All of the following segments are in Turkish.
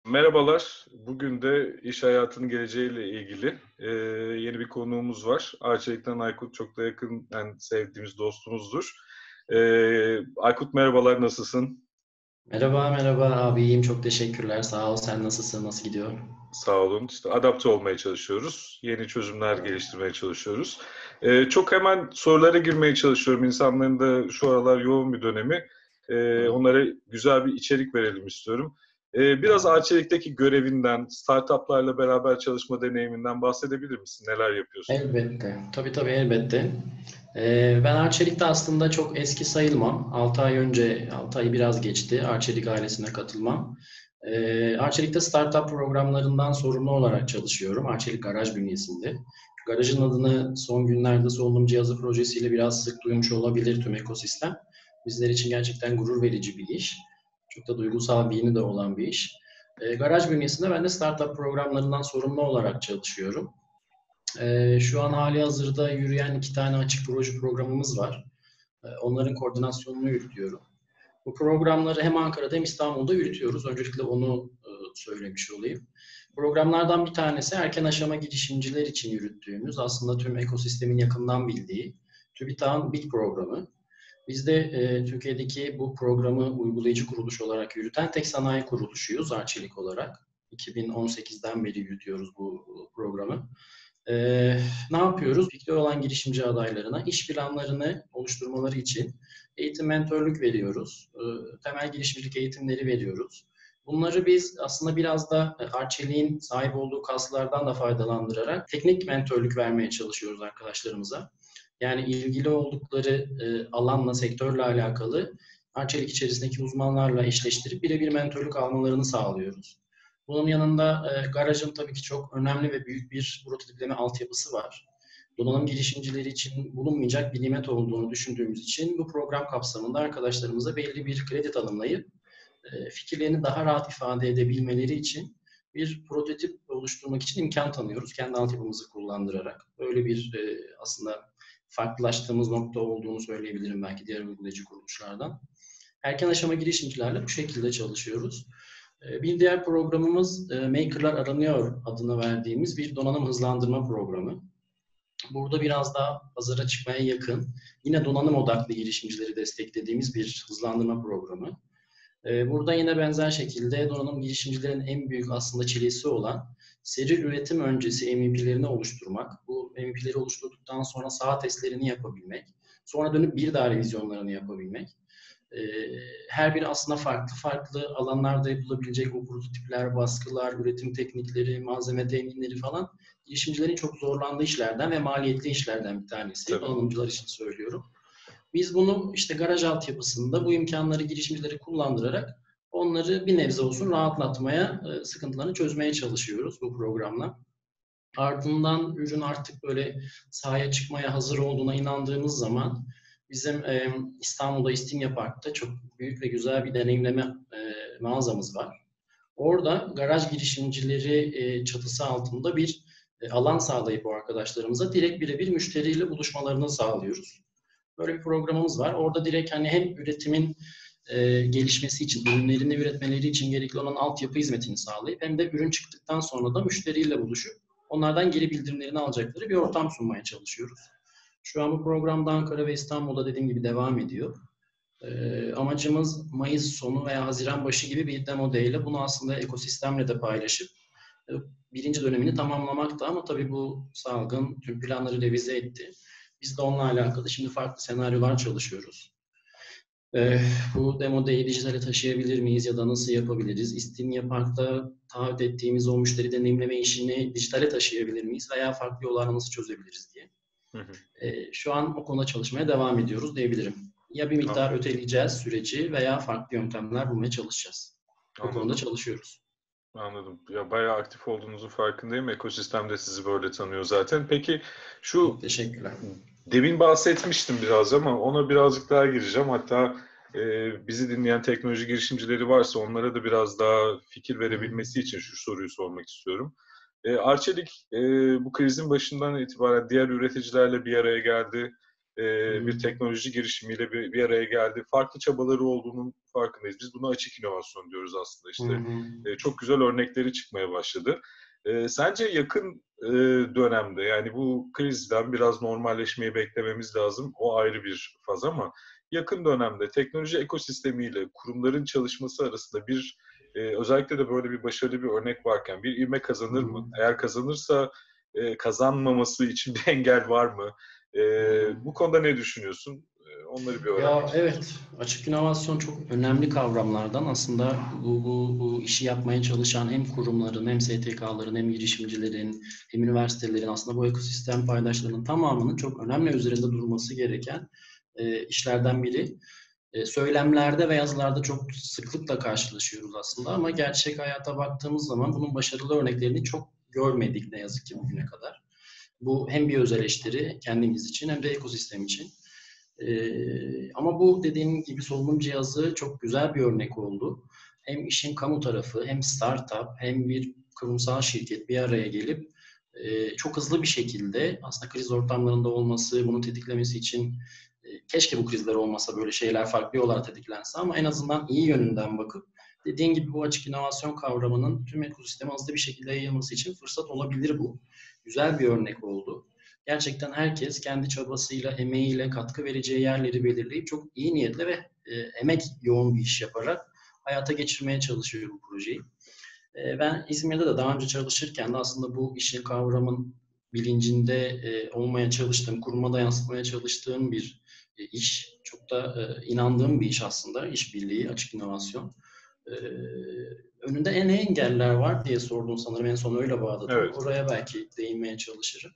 Merhabalar. Bugün de iş hayatının geleceğiyle ilgili yeni bir konuğumuz var. Arçelik'ten Aykut çok da yakın, yani sevdiğimiz dostumuzdur. Aykut merhabalar, nasılsın? Merhaba, merhaba abi. İyiyim, çok teşekkürler. Sağ ol. Sen nasılsın? Nasıl gidiyor? Sağ olun. İşte adapte olmaya çalışıyoruz. Yeni çözümler geliştirmeye çalışıyoruz. Çok hemen sorulara girmeye çalışıyorum. İnsanların da şu aralar yoğun bir dönemi. Tamam, Onlara güzel bir içerik verelim istiyorum. Biraz tamam. Arçelik'teki görevinden, startuplarla beraber çalışma deneyiminden bahsedebilir misin? Neler yapıyorsun? Elbette. Tabii tabii elbette. Ben Arçelik'te aslında çok eski sayılmam. 6 ay önce, 6 ayı biraz geçti Arçelik ailesine katılmam. Arçelik'te startup programlarından sorumlu olarak çalışıyorum. Arçelik Garaj bünyesinde. Garajın adını son günlerde solunum cihazı projesiyle biraz sık duymuş olabilir tüm ekosistem. Bizler için gerçekten gurur verici bir iş. Çok da duygusal bir yönü de olan bir iş. Garaj bünyesinde ben de startup programlarından sorumlu olarak çalışıyorum. Şu an hali hazırda yürüyen 2 tane açık proje programımız var. Onların koordinasyonunu yürütüyorum. Bu programları hem Ankara'da hem İstanbul'da yürütüyoruz. Öncelikle onu söylemiş olayım. Programlardan bir tanesi erken aşama girişimciler için yürüttüğümüz, aslında tüm ekosistemin yakından bildiği TÜBİTAK'ın BİG programı. Biz de Türkiye'deki bu programı uygulayıcı kuruluş olarak yürüten tek sanayi kuruluşuyuz Arçelik olarak. 2018'den beri yürütüyoruz bu programı. Ne yapıyoruz? Fikri olan girişimci adaylarına iş planlarını oluşturmaları için eğitim mentorluk veriyoruz. Temel girişimcilik eğitimleri veriyoruz. Bunları biz aslında biraz da Arçelik'in sahip olduğu kaslardan da faydalandırarak teknik mentorluk vermeye çalışıyoruz arkadaşlarımıza. Yani ilgili oldukları alanla, sektörle alakalı Arçelik içerisindeki uzmanlarla eşleştirip birebir mentorluk almalarını sağlıyoruz. Bunun yanında garajın tabii ki çok önemli ve büyük bir prototipleme altyapısı var. Donanım girişimcileri için bulunmayacak bir nimet olduğunu düşündüğümüz için bu program kapsamında arkadaşlarımıza belli bir kredi tanımlayıp fikirlerini daha rahat ifade edebilmeleri için bir prototip oluşturmak için imkan tanıyoruz. Kendi altyapımızı kullandırarak. Böyle bir aslında farklılaştığımız nokta olduğunu söyleyebilirim belki diğer uygulayıcı kuruluşlardan. Erken aşama girişimcilerle bu şekilde çalışıyoruz. Bir diğer programımız Maker'lar Aranıyor adını verdiğimiz bir donanım hızlandırma programı. Burada biraz daha pazara çıkmaya yakın, yine donanım odaklı girişimcileri desteklediğimiz bir hızlandırma programı. Burada yine benzer şekilde donanım girişimcilerin en büyük aslında çilesi olan seri üretim öncesi MVP'lerini oluşturmak. Bu MVP'leri oluşturduktan sonra saha testlerini yapabilmek. Sonra dönüp bir daha revizyonlarını yapabilmek. Her biri aslında farklı farklı alanlarda yapılabilecek bu prototipler, baskılar, üretim teknikleri, malzeme teminleri falan girişimcilerin çok zorlandığı işlerden ve maliyetli işlerden bir tanesi. Tabii. Donanımcılar için söylüyorum. Biz bunu işte garaj altyapısında bu imkanları girişimcilere kullandırarak onları bir nebze olsun rahatlatmaya, sıkıntılarını çözmeye çalışıyoruz bu programla. Ardından ürün artık böyle sahaya çıkmaya hazır olduğuna inandığımız zaman bizim İstanbul'da İstinye Park'ta çok büyük ve güzel bir deneyimleme mağazamız var. Orada garaj girişimcileri çatısı altında bir alan sağlayıp o arkadaşlarımıza direkt birebir müşteriyle buluşmalarını sağlıyoruz. Böyle bir programımız var. Orada direkt hani hem üretimin gelişmesi için, ürünlerini üretmeleri için gerekli olan altyapı hizmetini sağlayıp hem de ürün çıktıktan sonra da müşteriyle buluşup onlardan geri bildirimlerini alacakları bir ortam sunmaya çalışıyoruz. Şu an bu programda Ankara ve İstanbul'da dediğim gibi devam ediyor. Amacımız Mayıs sonu veya Haziran başı gibi bir demo day ile bunu aslında ekosistemle de paylaşıp e, birinci dönemini tamamlamaktı ama tabii bu salgın tüm planları revize etti. Biz de onunla alakalı şimdi farklı senaryolar çalışıyoruz. Bu demo day'i dijitale taşıyabilir miyiz ya da nasıl yapabiliriz? İstinye Park'ta taahhüt ettiğimiz o müşteri deneyimleme işini dijitale taşıyabilir miyiz veya farklı yollarla nasıl çözebiliriz diye. Hı hı. Şu an o konuda çalışmaya devam ediyoruz diyebilirim. Ya bir miktar An- öteleyeceğiz süreci veya farklı yöntemler bulmaya çalışacağız. Bu konuda Anladım. çalışıyoruz. Anladım. Ya bayağı aktif olduğunuzun farkındayım. Ekosistem de sizi böyle tanıyor zaten. Peki şu Çok teşekkürler. demin bahsetmiştim biraz ama ona birazcık daha gireceğim. Hatta bizi dinleyen teknoloji girişimcileri varsa onlara da biraz daha fikir Hı hı. verebilmesi için şu soruyu sormak istiyorum. Arçelik bu krizin başından itibaren diğer üreticilerle bir araya geldi. bir teknoloji girişimiyle bir araya geldi. Farklı çabaları olduğunun farkındayız. Biz buna açık inovasyon diyoruz aslında. İşte çok güzel örnekleri çıkmaya başladı. Sence yakın dönemde, yani bu krizden biraz normalleşmeyi beklememiz lazım. O ayrı bir faz ama yakın dönemde teknoloji ekosistemiyle kurumların çalışması arasında özellikle de böyle bir başarılı bir örnek varken bir ivme kazanır mı? Eğer kazanırsa kazanmaması için bir engel var mı? Bu konuda ne düşünüyorsun? Onları bir öğrenmek Ya istiyorum. evet, açık inovasyon çok önemli kavramlardan. Aslında bu işi yapmaya çalışan hem kurumların, hem STK'ların, hem girişimcilerin, hem üniversitelerin, aslında bu ekosistem paydaşlarının tamamının çok önemli üzerinde durması gereken işlerden biri. Söylemlerde ve yazılarda çok sıklıkla karşılaşıyoruz aslında ama gerçek hayata baktığımız zaman bunun başarılı örneklerini çok görmedik ne yazık ki bugüne kadar. Bu hem bir öz eleştiri kendimiz için hem de ekosistem için. Ama bu dediğim gibi solunum cihazı çok güzel bir örnek oldu. Hem işin kamu tarafı, hem startup, hem bir kurumsal şirket bir araya gelip çok hızlı bir şekilde aslında kriz ortamlarında olması, bunu tetiklemesi için keşke bu krizler olmasa, böyle şeyler farklı yollar tetiklense ama en azından iyi yönünden bakıp dediğin gibi bu açık inovasyon kavramının tüm ekosisteme hızlı bir şekilde yayılması için fırsat olabilir bu. Güzel bir örnek oldu. Gerçekten herkes kendi çabasıyla, emeğiyle katkı vereceği yerleri belirleyip çok iyi niyetle ve emek yoğun bir iş yaparak hayata geçirmeye çalışıyor bu projeyi. Ben İzmir'de de daha önce çalışırken de aslında bu işin, kavramın bilincinde olmaya çalıştığım, kuruma da yansıtmaya çalıştığım bir iş. Çok da inandığım bir iş aslında, işbirliği, açık inovasyon. E, Önünde ne engeller var diye sordun sanırım, en son öyle bağladın. Evet. Oraya belki değinmeye çalışırım.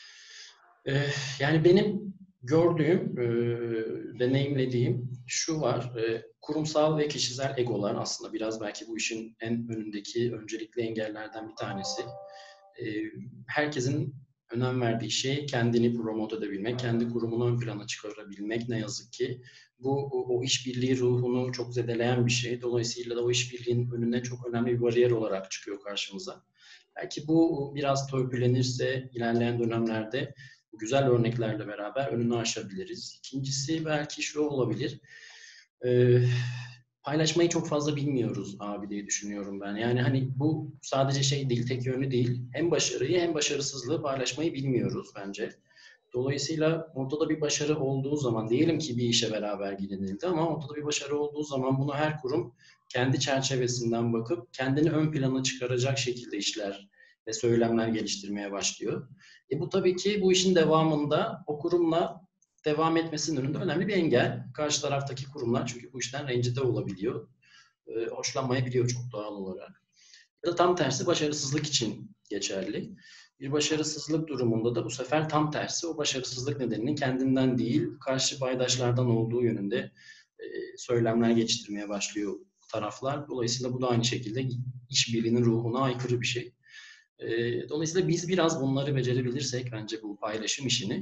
Yani benim gördüğüm, deneyimlediğim şu var. Kurumsal ve kişisel egolar aslında biraz belki bu işin en önündeki öncelikli engellerden bir tanesi. Herkesin önem verdiği şey kendini promote edebilmek, kendi kurumunu ön plana çıkarabilmek ne yazık ki. Bu o işbirliği ruhunu çok zedeleyen bir şey. Dolayısıyla da o işbirliğinin önüne çok önemli bir bariyer olarak çıkıyor karşımıza. Belki bu biraz törpülenirse ilerleyen dönemlerde bu güzel örneklerle beraber önünü aşabiliriz. İkincisi belki şu olabilir. Ee, Paylaşmayı çok fazla bilmiyoruz abi diye düşünüyorum ben. Yani hani bu sadece şey değil, tek yönlü değil. Hem başarıyı hem başarısızlığı paylaşmayı bilmiyoruz bence. Dolayısıyla ortada bir başarı olduğu zaman, diyelim ki bir işe beraber gidildi ama ortada bir başarı olduğu zaman bunu her kurum kendi çerçevesinden bakıp kendini ön plana çıkaracak şekilde işler ve söylemler geliştirmeye başlıyor. Bu tabii ki bu işin devamında o kurumla devam etmesinin önünde önemli bir engel. Karşı taraftaki kurumlar çünkü bu işten rencide olabiliyor. Hoşlanmayabiliyor çok doğal olarak. Ya da tam tersi başarısızlık için geçerli. Bir başarısızlık durumunda da bu sefer tam tersi o başarısızlık nedeninin kendinden değil, karşı paydaşlardan olduğu yönünde söylemler geliştirmeye başlıyor taraflar. Dolayısıyla bu da aynı şekilde işbirliğinin ruhuna aykırı bir şey. Dolayısıyla biz biraz bunları becerebilirsek bence bu paylaşım işini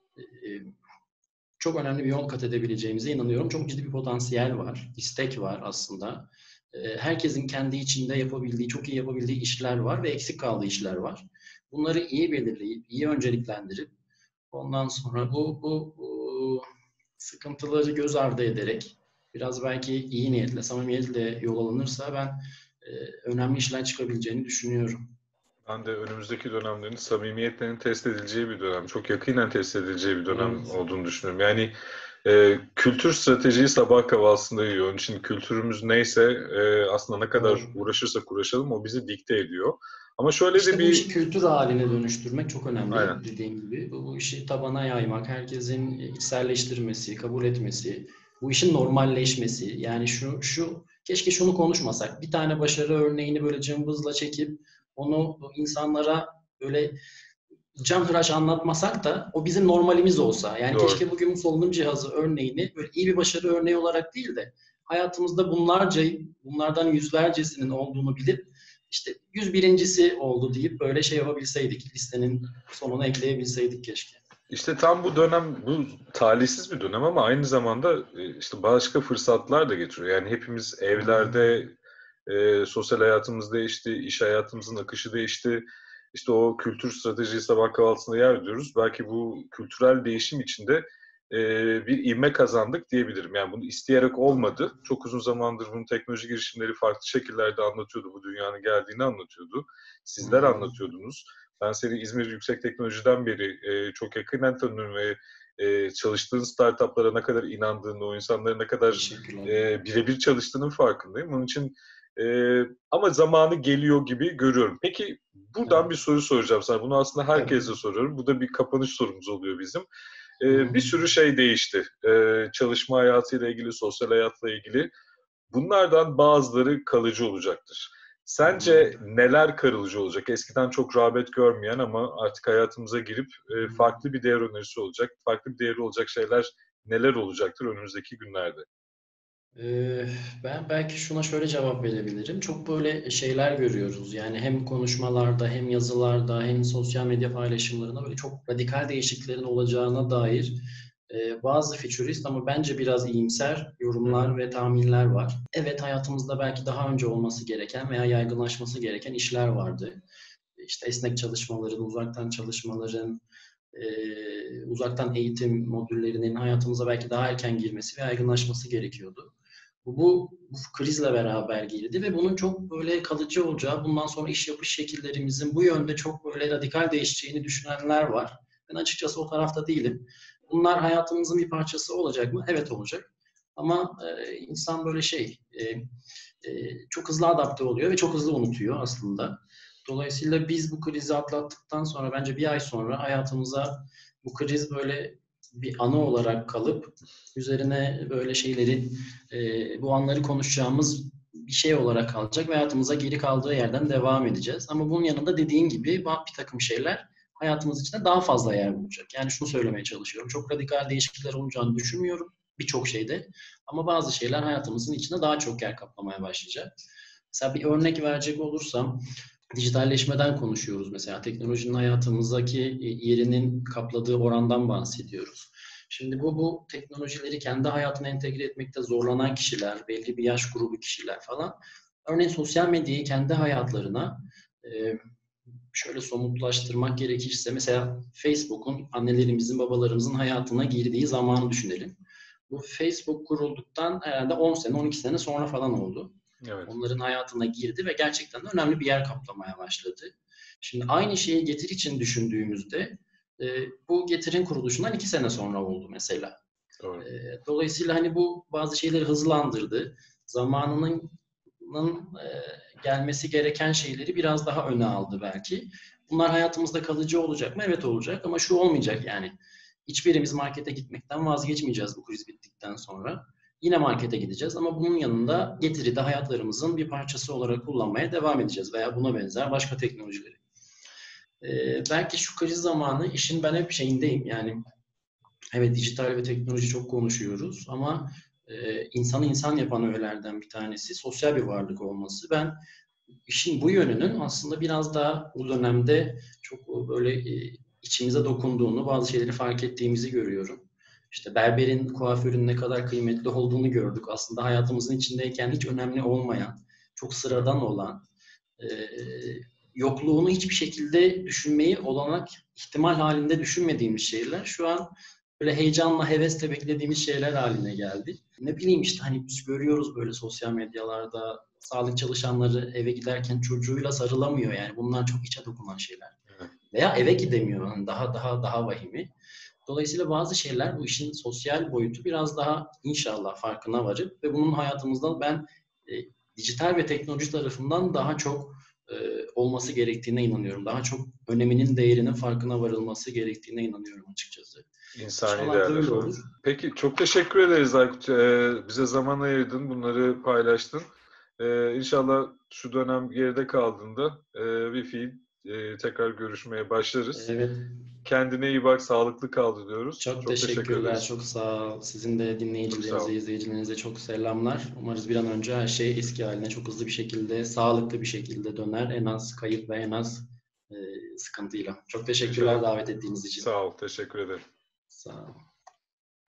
çok önemli bir yol kat edebileceğimize inanıyorum. Çok ciddi bir potansiyel var, istek var aslında. Herkesin kendi içinde yapabildiği, çok iyi yapabildiği işler var ve eksik kaldığı işler var. Bunları iyi belirleyip, iyi önceliklendirip ondan sonra bu sıkıntıları göz ardı ederek biraz belki iyi niyetle, samimiyetle yol alınırsa ben önemli işler çıkabileceğini düşünüyorum. Ben de önümüzdeki dönemlerin samimiyetlerin test edileceği bir dönem, çok yakinen test edileceği bir dönem Evet, olduğunu düşünüyorum. Yani kültür stratejiyi sabah kahvaltısında yiyor. Onun için kültürümüz neyse aslında ne kadar doğru. uğraşırsak uğraşalım o bizi dikte ediyor. Ama şöyle de İşte bu bir... işi kültür haline dönüştürmek çok önemli Aynen. dediğim gibi. Bu işi tabana yaymak, herkesin içselleştirmesi, kabul etmesi, bu işin normalleşmesi. Yani şu keşke şunu konuşmasak. Bir tane başarı örneğini böyle cımbızla çekip onu insanlara böyle canhıraş anlatmasak da o bizim normalimiz olsa. Yani Doğru. keşke bugün solunum cihazı örneğini böyle iyi bir başarı örneği olarak değil de hayatımızda bunlardan yüzlercesinin olduğunu bilip işte 101.'si oldu deyip böyle şey yapabilseydik. Listenin sonuna ekleyebilseydik keşke. İşte tam bu dönem, bu talihsiz bir dönem ama aynı zamanda işte başka fırsatlar da getiriyor. Yani hepimiz evlerde, sosyal hayatımız değişti, iş hayatımızın akışı değişti. İşte o kültür stratejiyi sabah kahvaltısında yer diyoruz. Belki bu kültürel değişim içinde bir ivme kazandık diyebilirim. Yani bunu isteyerek olmadı. Çok uzun zamandır bunun teknoloji girişimleri farklı şekillerde anlatıyordu. Bu dünyanın geldiğini anlatıyordu. Hı Sizler hı. Anlatıyordunuz. Ben seni İzmir Yüksek Teknoloji'den beri çok yakından tanıyorum ve çalıştığın startuplara ne kadar inandığını, o insanlara ne kadar Teşekkürler. birebir çalıştığının farkındayım. Onun için ama zamanı geliyor gibi görüyorum. Peki buradan Evet. bir soru soracağım sana. Bunu aslında Tabii. herkese soruyorum. Bu da bir kapanış sorumuz oluyor bizim. Hı hı. Bir sürü şey değişti. Çalışma hayatıyla ilgili, sosyal hayatla ilgili. Bunlardan bazıları kalıcı olacaktır. Hı hı. Sence neler kalıcı olacak? Eskiden çok rağbet görmeyen ama artık hayatımıza girip farklı bir değer önerisi olacak, farklı bir değeri olacak şeyler neler olacaktır önümüzdeki günlerde? Ee, Ben belki şuna şöyle cevap verebilirim. Çok böyle şeyler görüyoruz. Yani hem konuşmalarda, hem yazılarda, hem sosyal medya paylaşımlarında böyle çok radikal değişikliklerin olacağına dair bazı futurist ama bence biraz iyimser Hı hı. yorumlar ve tahminler var. Evet, hayatımızda belki daha önce olması gereken veya yaygınlaşması gereken işler vardı. İşte esnek çalışmaların, uzaktan çalışmaların, uzaktan eğitim modüllerinin hayatımıza belki daha erken girmesi ve yaygınlaşması gerekiyordu. Bu krizle beraber girdi ve bunun çok böyle kalıcı olacağı, bundan sonra iş yapış şekillerimizin bu yönde çok böyle radikal değişeceğini düşünenler var. Ben açıkçası o tarafta değilim. Bunlar hayatımızın bir parçası olacak mı? Evet, olacak. Ama insan böyle çok hızlı adapte oluyor ve çok hızlı unutuyor aslında. Dolayısıyla biz bu krizi atlattıktan sonra bence bir ay sonra hayatımıza bu kriz böyle bir anı olarak kalıp üzerine böyle bu anları konuşacağımız bir şey olarak kalacak ve hayatımıza geri kaldığı yerden devam edeceğiz. Ama bunun yanında dediğin gibi bir takım şeyler hayatımız içinde daha fazla yer bulacak. Yani şunu söylemeye çalışıyorum. Çok radikal değişiklikler olacağını düşünmüyorum birçok şeyde. Ama bazı şeyler hayatımızın içinde daha çok yer kaplamaya başlayacak. Mesela bir örnek verecek olursam, dijitalleşmeden konuşuyoruz mesela. Teknolojinin hayatımızdaki yerinin kapladığı orandan bahsediyoruz. Şimdi bu teknolojileri kendi hayatına entegre etmekte zorlanan kişiler, belli bir yaş grubu kişiler falan, örneğin sosyal medyayı kendi hayatlarına şöyle somutlaştırmak gerekirse, mesela Facebook'un annelerimizin, babalarımızın hayatına girdiği zamanı düşünelim. Bu Facebook kurulduktan herhalde 10 sene, 12 sene sonra falan oldu. Evet. Onların hayatına girdi ve gerçekten de önemli bir yer kaplamaya başladı. Şimdi aynı şeyi Getir için düşündüğümüzde bu Getir'in kuruluşundan 2 sene sonra oldu mesela. Doğru. Dolayısıyla hani bu bazı şeyleri hızlandırdı. Zamanının gelmesi gereken şeyleri biraz daha öne aldı belki. Bunlar hayatımızda kalıcı olacak mı? Evet, olacak, ama şu olmayacak yani. Hiçbirimiz markete gitmekten vazgeçmeyeceğiz bu kriz bittikten sonra. Yine markete gideceğiz ama bunun yanında Getir'i de hayatlarımızın bir parçası olarak kullanmaya devam edeceğiz veya buna benzer başka teknolojileri. Belki şu kriz zamanı işin ben hep şeyindeyim yani, evet, dijital ve teknoloji çok konuşuyoruz ama insanı insan yapan öğelerden bir tanesi sosyal bir varlık olması. Ben işin bu yönünün aslında biraz daha bu dönemde çok böyle içimize dokunduğunu, bazı şeyleri fark ettiğimizi görüyorum. İşte berberin, kuaförün ne kadar kıymetli olduğunu gördük. Aslında hayatımızın içindeyken hiç önemli olmayan, çok sıradan olan, e, yokluğunu hiçbir şekilde düşünmeyi olanak, ihtimal halinde düşünmediğimiz şeyler şu an böyle heyecanla, hevesle beklediğimiz şeyler haline geldi. Ne bileyim işte, hani biz görüyoruz böyle sosyal medyalarda sağlık çalışanları eve giderken çocuğuyla sarılamıyor yani. Bunlar çok içe dokunan şeyler. Evet. Veya eve gidemiyor. Yani daha vahimi. Dolayısıyla bazı şeyler, bu işin sosyal boyutu biraz daha inşallah farkına varıp ve bunun hayatımızda ben e, dijital ve teknoloji tarafından daha çok olması gerektiğine inanıyorum. Daha çok öneminin, değerinin farkına varılması gerektiğine inanıyorum açıkçası. İnsani İnşallah değerler. böyle Evet. olur. Peki çok teşekkür ederiz Aykut. Bize zaman ayırdın, bunları paylaştın. İnşallah şu dönem geride kaldığında bir fiil tekrar görüşmeye başlarız. Evet, Kendine iyi bak, sağlıklı kal diyoruz. çok Çok teşekkür teşekkürler, ederiz. çok sağ ol. Sizin de Çok sağ dinleyicilerinize, ol. izleyicilerinize çok selamlar. Umarız bir an önce her şey eski haline çok hızlı bir şekilde, sağlıklı bir şekilde döner. En az kayıp ve en az sıkıntıyla. Çok teşekkürler İnşallah. davet ettiğiniz için. Sağ ol, teşekkür ederim. Sağ ol.